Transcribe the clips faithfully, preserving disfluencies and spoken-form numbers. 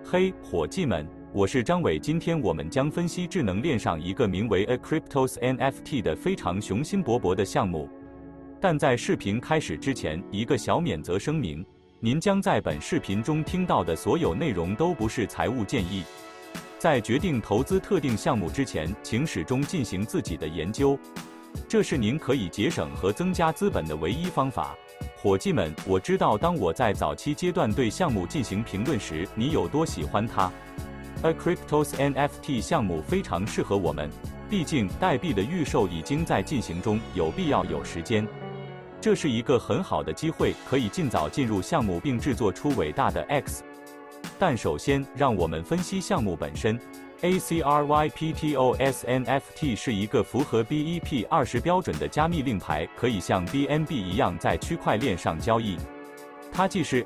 嘿，伙计们，我是张伟。今天我们将分析智能链上一个名为 Acriptos N F T 的非常雄心勃勃的项目。但在视频开始之前，一个小免责声明：您将在本视频中听到的所有内容都不是财务建议。在决定投资特定项目之前，请始终进行自己的研究，这是您可以节省和增加资本的唯一方法。伙计们，我知道当我在早期阶段对项目进行评论时，你有多喜欢它。Acriptos N F T 项目非常适合我们，毕竟代币的预售已经在进行中，有必要有时间。这是一个很好的机会，可以尽早进入项目并制作出伟大的 X。但首先，让我们分析项目本身。Acriptos N F T 是一个符合 B E P 二十标准的加密令牌，可以像 B N B 一样在区块链上交易。它既是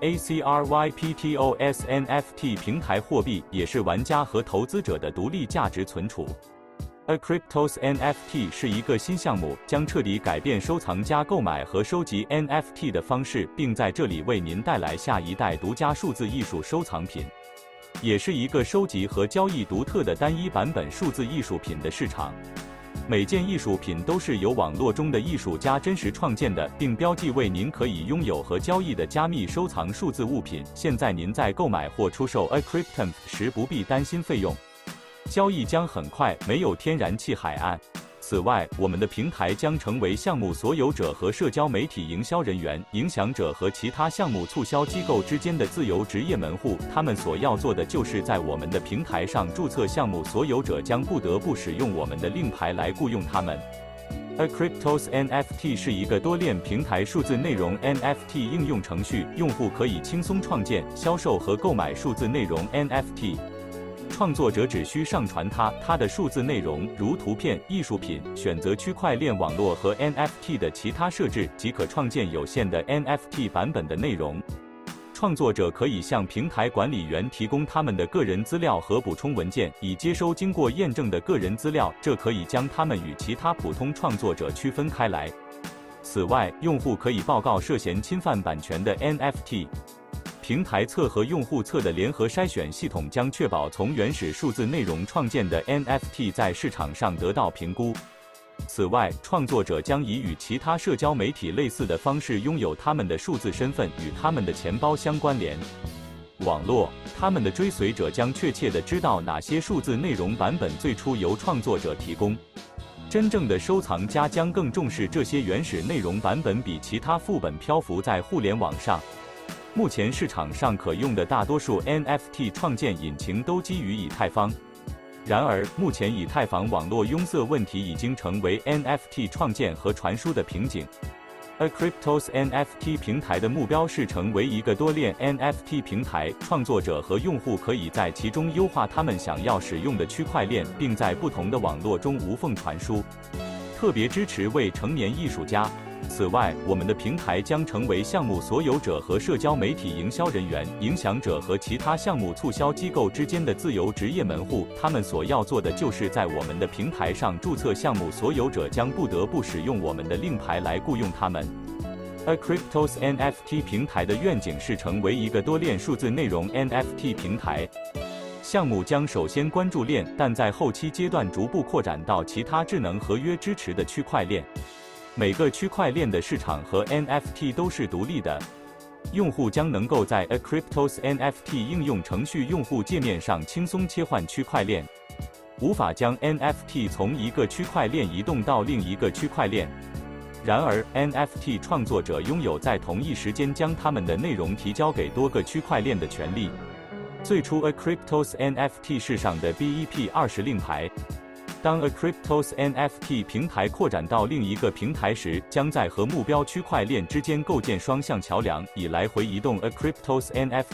Acriptos N F T 平台货币，也是玩家和投资者的独立价值存储。Acriptos N F T 是一个新项目，将彻底改变收藏家购买和收集 N F T 的方式，并在这里为您带来下一代独家数字艺术收藏品。也是一个收集和交易独特的单一版本数字艺术品的市场。每件艺术品都是由网络中的艺术家真实创建的，并标记为您可以拥有和交易的加密收藏数字物品。现在您在购买或出售 Acriptos 时不必担心费用，交易将很快，没有天然气海岸。此外，我们的平台将成为项目所有者和社交媒体营销人员、影响者和其他项目促销机构之间的自由职业门户。他们所要做的就是在我们的平台上注册，项目所有者将不得不使用我们的令牌来雇佣他们。Acriptos N F T 是一个多链平台数字内容 N F T 应用程序，用户可以轻松创建、销售和购买数字内容 N F T。创作者只需上传他他的数字内容，如图片、艺术品，选择区块链网络和 N F T 的其他设置，即可创建有限的 N F T 版本的内容。创作者可以向平台管理员提供他们的个人资料和补充文件，以接收经过验证的个人资料，这可以将他们与其他普通创作者区分开来。此外，用户可以报告涉嫌侵犯版权的 N F T。平台侧和用户侧的联合筛选系统将确保从原始数字内容创建的 N F T 在市场上得到评估。此外，创作者将以与其他社交媒体类似的方式拥有他们的数字身份与他们的钱包相关联。网络，他们的追随者将确切地知道哪些数字内容版本最初由创作者提供。真正的收藏家将更重视这些原始内容版本，比其他副本漂浮在互联网上。目前市场上可用的大多数 N F T 创建引擎都基于以太坊。然而，目前以太坊网络拥塞问题已经成为 N F T 创建和传输的瓶颈。Acriptos N F T 平台的目标是成为一个多链 N F T 平台，创作者和用户可以在其中优化他们想要使用的区块链，并在不同的网络中无缝传输。特别支持未成年艺术家。此外，我们的平台将成为项目所有者和社交媒体营销人员、影响者和其他项目促销机构之间的自由职业门户。他们所要做的就是在我们的平台上注册，项目所有者将不得不使用我们的令牌来雇佣他们。Acriptos N F T 平台的愿景是成为一个多链数字内容 N F T 平台。项目将首先关注链，但在后期阶段逐步扩展到其他智能合约支持的区块链。每个区块链的市场和 N F T 都是独立的，用户将能够在 Acriptos N F T 应用程序用户界面上轻松切换区块链，无法将 N F T 从一个区块链移动到另一个区块链。然而 ，N F T 创作者拥有在同一时间将他们的内容提交给多个区块链的权利。最初 Acriptos N F T 世上的 B E P 二十令牌。当 Acriptos N F T 平台扩展到另一个平台时，将在和目标区块链之间构建双向桥梁，以来回移动 Acriptos N F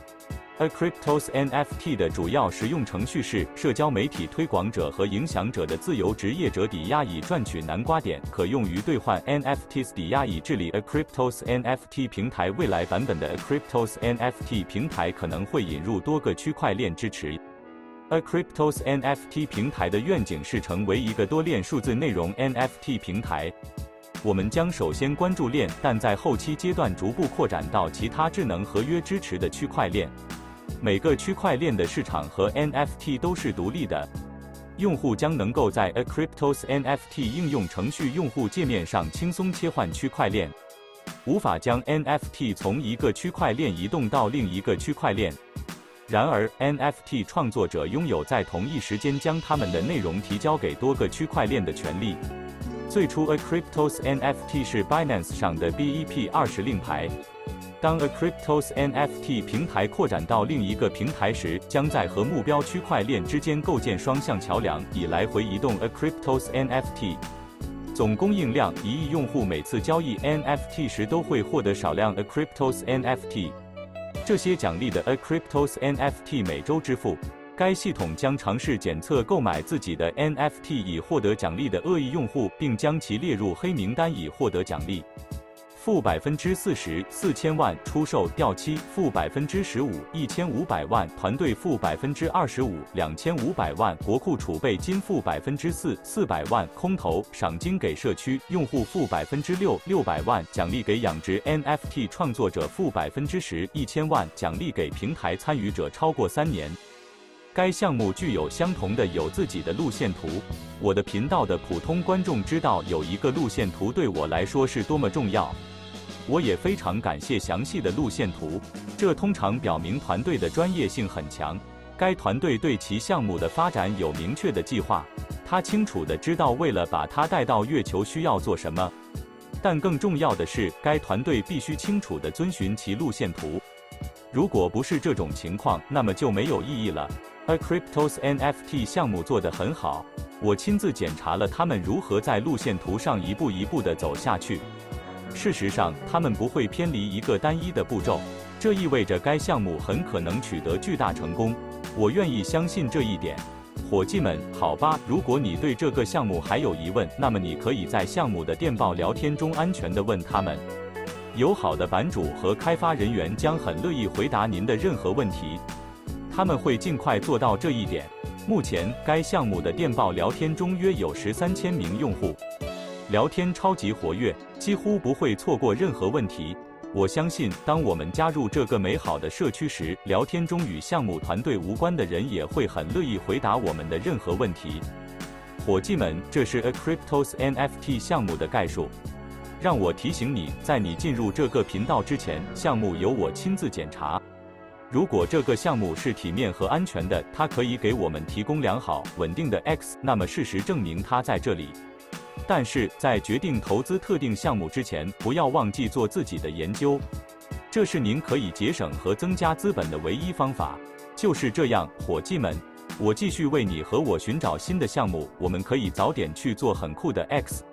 T。Acriptos N F T 的主要实用程序是社交媒体推广者和影响者的自由职业者抵押以赚取南瓜点，可用于兑换 N F Ts 抵押以治理 Acriptos N F T 平台。未来版本的 Acriptos N F T 平台可能会引入多个区块链支持。Acriptos N F T 平台的愿景是成为一个多链数字内容 N F T 平台。我们将首先关注链，但在后期阶段逐步扩展到其他智能合约支持的区块链。 每个区块链的市场和 N F T 都是独立的。用户将能够在 Acriptos N F T 应用程序用户界面上轻松切换区块链，无法将 N F T 从一个区块链移动到另一个区块链。然而 ，N F T 创作者拥有在同一时间将他们的内容提交给多个区块链的权利。最初 ，Acriptos N F T 是 Binance 上的 B E P 二十令牌。当 Acriptos N F T 平台扩展到另一个平台时，将在和目标区块链之间构建双向桥梁，以来回移动 Acriptos N F T。总供应量一亿用户每次交易 N F T 时都会获得少量 Acriptos N F T。这些奖励的 Acriptos N F T 每周支付。该系统将尝试检测购买自己的 N F T 以获得奖励的恶意用户，并将其列入黑名单以获得奖励。负百分之四十，四千万出售掉期；负百分之十五，一千五百万团队；负百分之二十五，两千五百万国库储备金；负百分之四，四百万空投赏金给社区用户；负百分之六，六百万奖励给养殖 N F T 创作者；负百分之十，一千万奖励给平台参与者超过三年。该项目具有相同的有自己的路线图。我的频道的普通观众知道有一个路线图对我来说是多么重要。我也非常感谢详细的路线图，这通常表明团队的专业性很强。该团队对其项目的发展有明确的计划，他清楚地知道为了把它带到月球需要做什么。但更重要的是，该团队必须清楚地遵循其路线图。如果不是这种情况，那么就没有意义了。Acriptos N F T 项目做得很好，我亲自检查了他们如何在路线图上一步一步地走下去。事实上，他们不会偏离一个单一的步骤，这意味着该项目很可能取得巨大成功。我愿意相信这一点。伙计们，好吧，如果你对这个项目还有疑问，那么你可以在项目的电报聊天中安全地问他们。友好的版主和开发人员将很乐意回答您的任何问题，他们会尽快做到这一点。目前，该项目的电报聊天中约有十三千名用户，聊天超级活跃，几乎不会错过任何问题。我相信，当我们加入这个美好的社区时，聊天中与项目团队无关的人也会很乐意回答我们的任何问题。伙计们，这是 Acriptos N F T 项目的概述。让我提醒你，在你进入这个频道之前，项目由我亲自检查。如果这个项目是体面和安全的，它可以给我们提供良好、稳定的 X， 那么事实证明它在这里。但是在决定投资特定项目之前，不要忘记做自己的研究。这是您可以节省和增加资本的唯一方法。就是这样，伙计们，我继续为你和我寻找新的项目，我们可以早点去做很酷的 X。